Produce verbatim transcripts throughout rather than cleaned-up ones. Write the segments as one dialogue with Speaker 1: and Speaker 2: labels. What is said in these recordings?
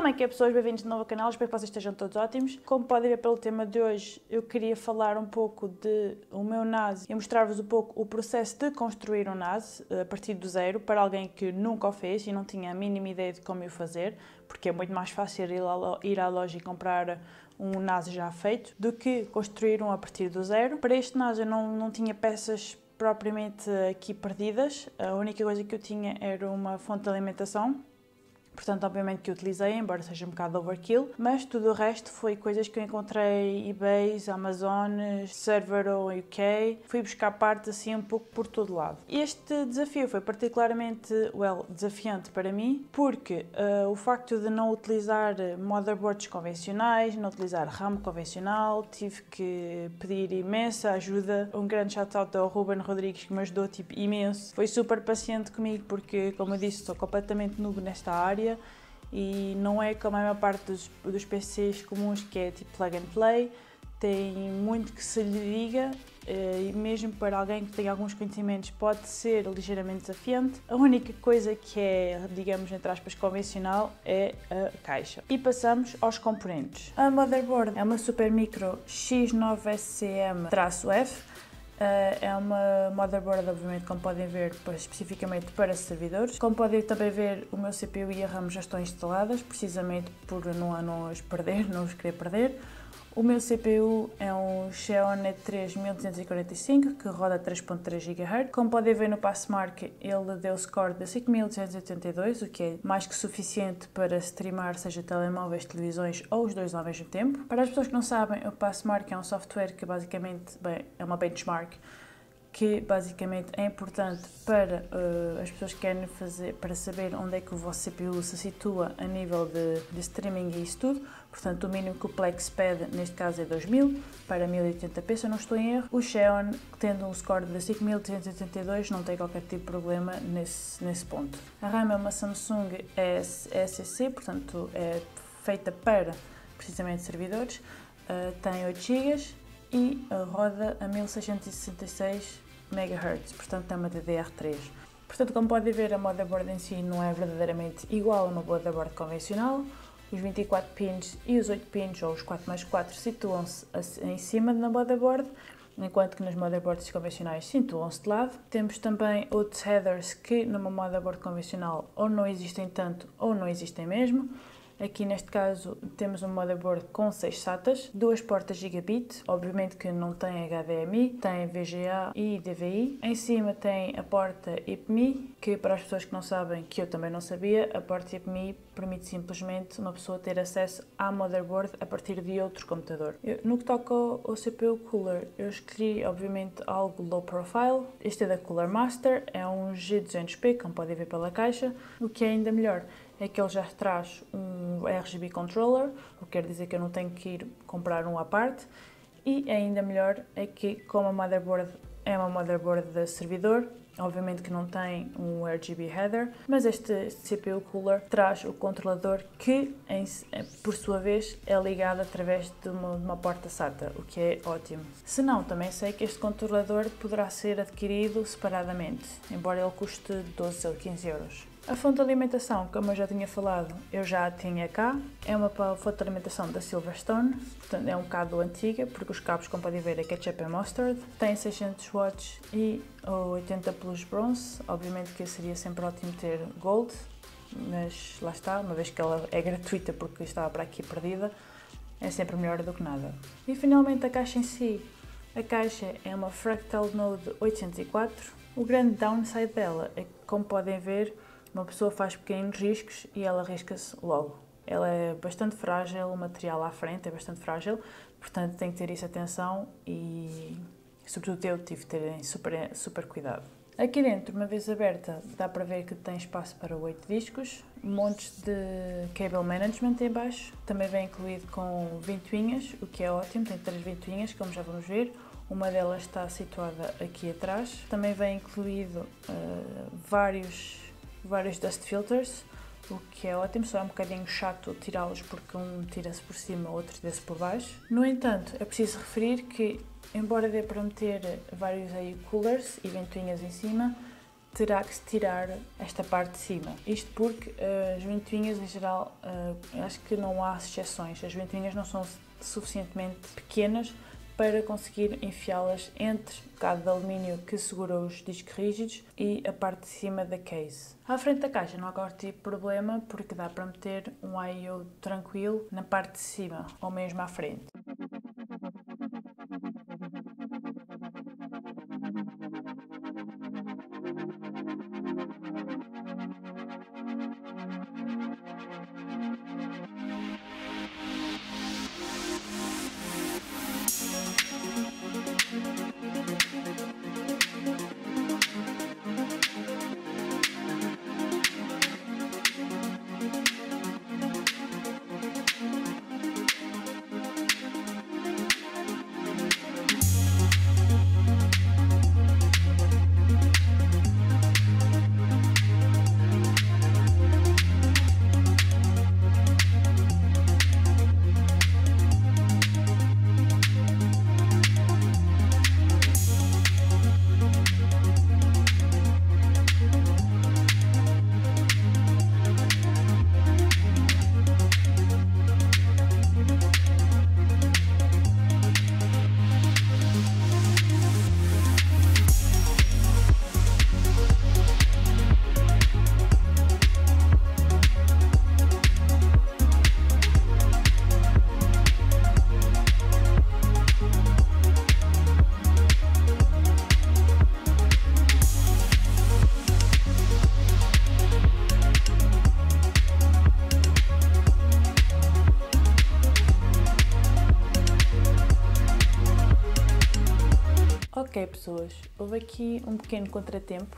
Speaker 1: Como é que é, pessoas? Bem-vindos de novo ao canal, espero que vocês estejam todos ótimos. Como podem ver pelo tema de hoje, eu queria falar um pouco de o meu N A S e mostrar-vos um pouco o processo de construir um N A S a partir do zero, para alguém que nunca o fez e não tinha a mínima ideia de como o fazer, porque é muito mais fácil ir à loja e comprar um N A S já feito do que construir um a partir do zero. Para este N A S eu não, não tinha peças propriamente aqui perdidas, a única coisa que eu tinha era uma fonte de alimentação. Portanto, obviamente que utilizei, embora seja um bocado overkill, mas tudo o resto foi coisas que eu encontrei eBays, Amazones, Servero U K, fui buscar partes assim um pouco por todo lado. Este desafio foi particularmente, well, desafiante para mim, porque uh, o facto de não utilizar motherboards convencionais, não utilizar RAM convencional, tive que pedir imensa ajuda. Um grande shout-out ao Ruben Rodrigues, que me ajudou tipo imenso. Foi super paciente comigo porque, como eu disse, sou completamente noob nesta área. E não é como a maior parte dos, dos P Cs comuns, que é tipo plug and play, tem muito que se lhe diga, e mesmo para alguém que tem alguns conhecimentos pode ser ligeiramente desafiante. A única coisa que é, digamos, entre aspas, convencional é a caixa. E passamos aos componentes. A motherboard é uma Supermicro X nove S C M-F. Uh, é uma motherboard, obviamente, como podem ver, especificamente para servidores. Como podem também ver, o meu C P U e a RAM já estão instaladas, precisamente por não, não os perder, não os querer perder. O meu C P U é um Xeon E três mil duzentos e quarenta e cinco, que roda três ponto três gigahertz. Como podem ver no Passmark, ele deu score de cinco mil duzentos e oitenta e dois, o que é mais que suficiente para streamar, seja telemóveis, televisões ou os dois ao mesmo tempo. Para as pessoas que não sabem, o Passmark é um software que basicamente, bem, é uma benchmark, que basicamente é importante para uh, as pessoas que querem fazer, para saber onde é que o vosso C P U se situa a nível de, de streaming e isso tudo. Portanto, o mínimo que o Plex pede, neste caso, é dois mil para mil e oitenta p, se eu não estou em erro. O Xeon, tendo um score de cinco mil duzentos e oitenta e dois, não tem qualquer tipo de problema nesse, nesse ponto. A RAM é uma Samsung E S C, portanto, é feita para, precisamente, servidores. Uh, tem oito gigas e uh, roda a mil seiscentos e sessenta e seis megahertz, portanto é uma D D R três. Portanto, como podem ver, a motherboard em si não é verdadeiramente igual a uma motherboard convencional. Os vinte e quatro pins e os oito pins, ou os quatro mais quatro, situam-se em cima da motherboard, enquanto que nas motherboards convencionais situam-se de lado. Temos também outros headers que numa motherboard convencional ou não existem tanto ou não existem mesmo. Aqui neste caso temos um motherboard com seis SATAs, duas portas Gigabit, obviamente que não tem H D M I, tem V G A e D V I. Em cima tem a porta I P M I, que para as pessoas que não sabem, que eu também não sabia, a porta I P M I permite simplesmente uma pessoa ter acesso à motherboard a partir de outro computador. Eu, no que toca ao, ao C P U Cooler, eu escolhi obviamente algo low profile. Este é da Cooler Master, é um G duzentos P, como podem ver pela caixa. O que é ainda melhor é que ele já traz um R G B controller, o que quer dizer que eu não tenho que ir comprar um à parte, e ainda melhor é que, como a motherboard é uma motherboard de servidor, obviamente que não tem um R G B header, mas este C P U Cooler traz o controlador que, em, por sua vez, é ligado através de uma, de uma porta SATA, o que é ótimo. Se não, também sei que este controlador poderá ser adquirido separadamente, embora ele custe doze ou quinze euros. A fonte de alimentação, como eu já tinha falado, eu já a tinha cá. É uma fonte de alimentação da Silverstone, portanto é um bocado antiga, porque os cabos, como podem ver, é ketchup e mustard. Tem seiscentos watts e oitenta plus bronze. Obviamente que seria sempre ótimo ter gold, mas lá está, uma vez que ela é gratuita porque estava para aqui perdida, é sempre melhor do que nada. E finalmente a caixa em si. A caixa é uma Fractal Node oitocentos e quatro. O grande downside dela é que, como podem ver, uma pessoa faz pequenos riscos e ela risca-se logo. Ela é bastante frágil, o material à frente é bastante frágil, portanto tem que ter isso atenção e, sobretudo, eu tive que ter super, super cuidado. Aqui dentro, uma vez aberta, dá para ver que tem espaço para oito discos, montes de cable management em baixo, também vem incluído com ventoinhas, o que é ótimo, tem três ventoinhas, como já vamos ver. Uma delas está situada aqui atrás. Também vem incluído uh, vários vários dust filters, o que é ótimo, só é um bocadinho chato tirá-los porque um tira-se por cima, o outro tira-se por baixo. No entanto, é preciso referir que, embora dê para meter vários aí coolers e ventoinhas em cima, terá que se tirar esta parte de cima. Isto porque uh, as ventoinhas em geral, uh, acho que não há exceções, as ventoinhas não são suficientemente pequenas para conseguir enfiá-las entre o bocado de alumínio que segura os discos rígidos e a parte de cima da case. À frente da caixa não há qualquer tipo de problema porque dá para meter um I O tranquilo na parte de cima ou mesmo à frente. Ok, pessoas, houve aqui um pequeno contratempo.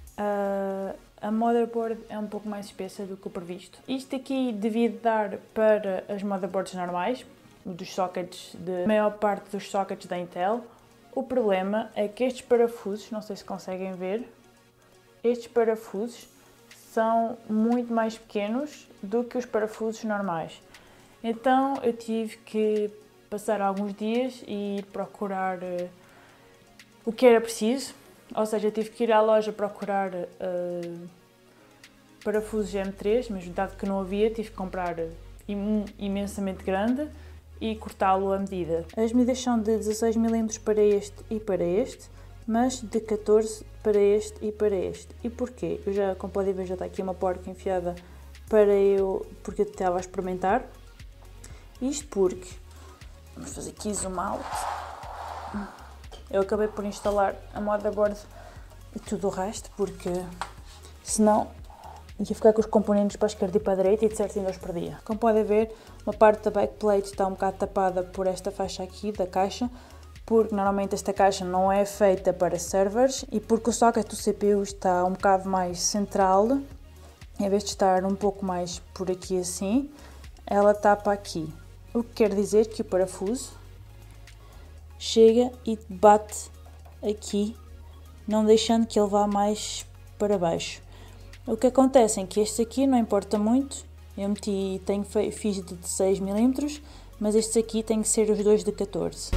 Speaker 1: Uh, a motherboard é um pouco mais espessa do que o previsto. Isto aqui devia dar para as motherboards normais, dos sockets, de a maior parte dos sockets da Intel. O problema é que estes parafusos, não sei se conseguem ver, estes parafusos são muito mais pequenos do que os parafusos normais. Então eu tive que passar alguns dias e ir procurar uh, o que era preciso, ou seja, eu tive que ir à loja procurar uh, parafusos M três, mas dado que não havia, tive que comprar um imensamente grande e cortá-lo à medida. As medidas são de dezasseis milímetros para este e para este, mas de catorze para este e para este. E porquê? Eu já, como podem ver, já está aqui uma porca enfiada para eu, porque eu estava a experimentar. Isto porque, vamos fazer aqui zoom out. Eu acabei por instalar a motherboard e tudo o resto, porque senão ia ficar com os componentes para a esquerda e para a direita e de certo ainda os perdia. Como podem ver, uma parte da backplate está um bocado tapada por esta faixa aqui da caixa, porque normalmente esta caixa não é feita para servers e porque o socket do C P U está um bocado mais central, em vez de estar um pouco mais por aqui assim, ela tapa aqui. O que quer dizer que o parafuso chega e bate aqui, não deixando que ele vá mais para baixo. O que acontece é que este aqui não importa muito, eu meti, tenho, fiz de dezasseis milímetros, mas estes aqui têm que ser os dois de catorze.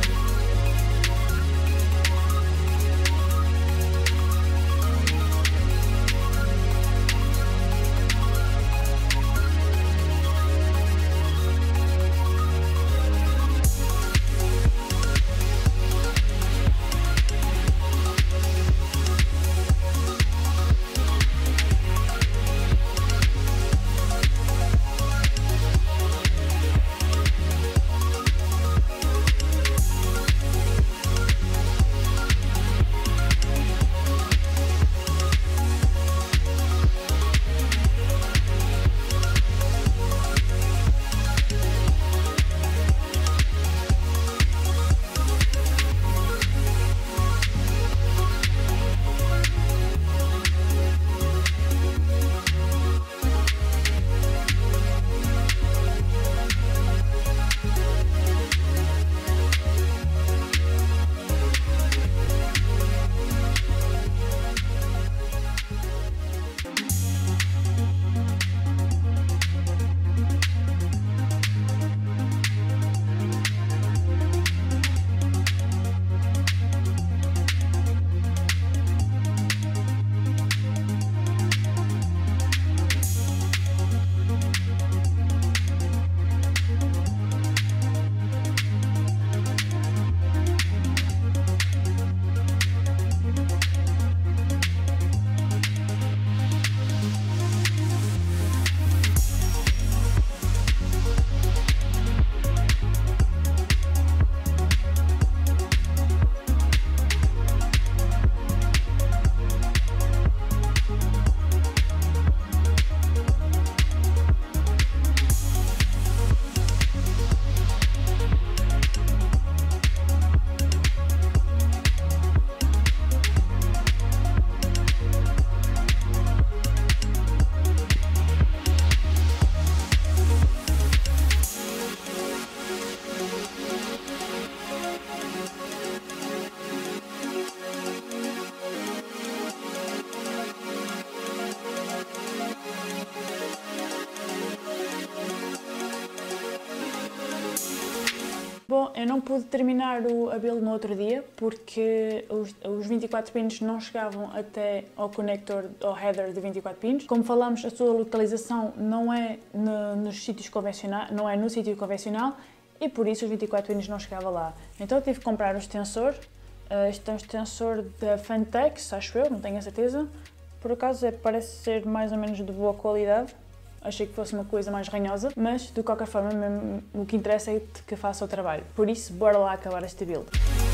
Speaker 1: Bom, eu não pude terminar o, a build no outro dia porque os, os vinte e quatro pins não chegavam até ao conector, ao header de vinte e quatro pins. Como falamos, a sua localização não é no, nos sítios convencionais, não é no sítio convencional e por isso os vinte e quatro pins não chegavam lá. Então eu tive que comprar um extensor. Este é um extensor da Fantex, acho eu, não tenho a certeza. Por acaso é, parece ser mais ou menos de boa qualidade. Achei que fosse uma coisa mais ranhosa, mas de qualquer forma mesmo, o que interessa é que faça o trabalho. Por isso, bora lá acabar este build.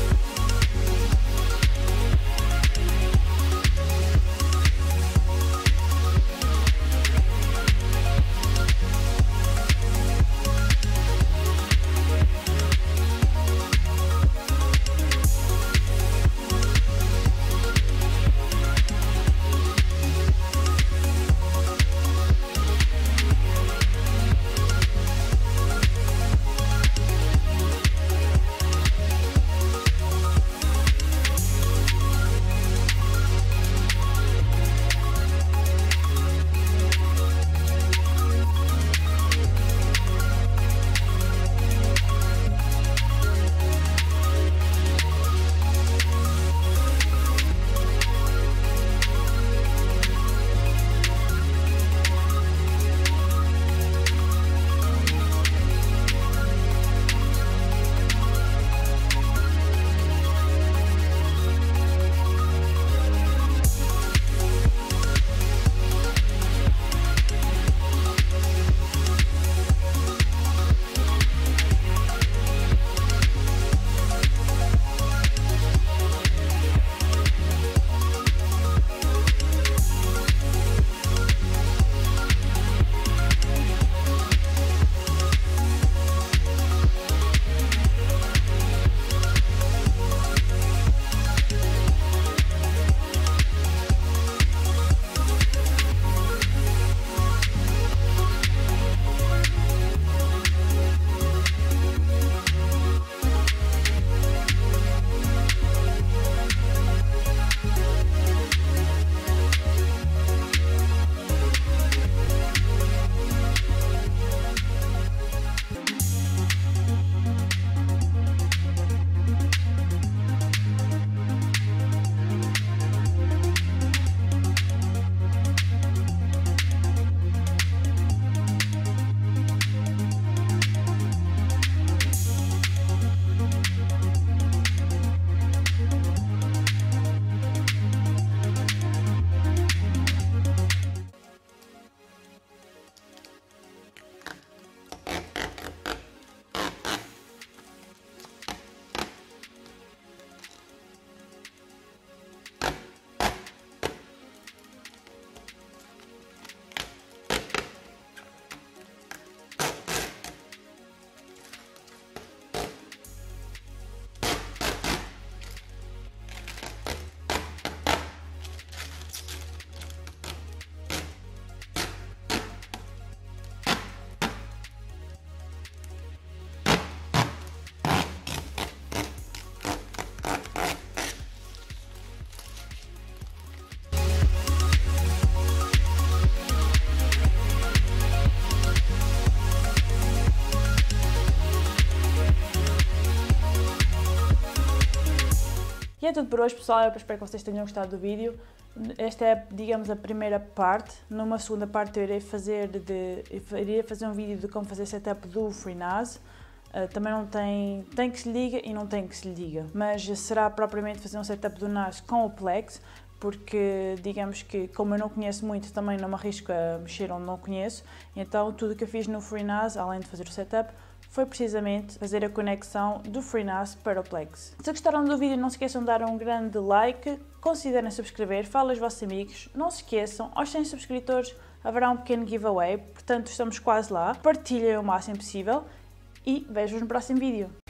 Speaker 1: E é tudo por hoje, pessoal. Eu espero que vocês tenham gostado do vídeo. Esta é, digamos, a primeira parte. Numa segunda parte eu irei fazer, de, eu irei fazer um vídeo de como fazer setup do FreeNAS. Uh, também não tem, tem que se liga e não tem que se liga, mas será propriamente fazer um setup do N A S com o Plex, porque digamos que como eu não conheço muito, também não me arrisco a mexer onde não conheço, então tudo o que eu fiz no FreeNAS, além de fazer o setup, foi precisamente fazer a conexão do FreeNAS para o Plex. Se gostaram do vídeo, não se esqueçam de dar um grande like, considerem subscrever, falem aos vossos amigos, não se esqueçam, aos cem subscritores haverá um pequeno giveaway, portanto estamos quase lá, partilhem o máximo possível e vejo-vos no próximo vídeo.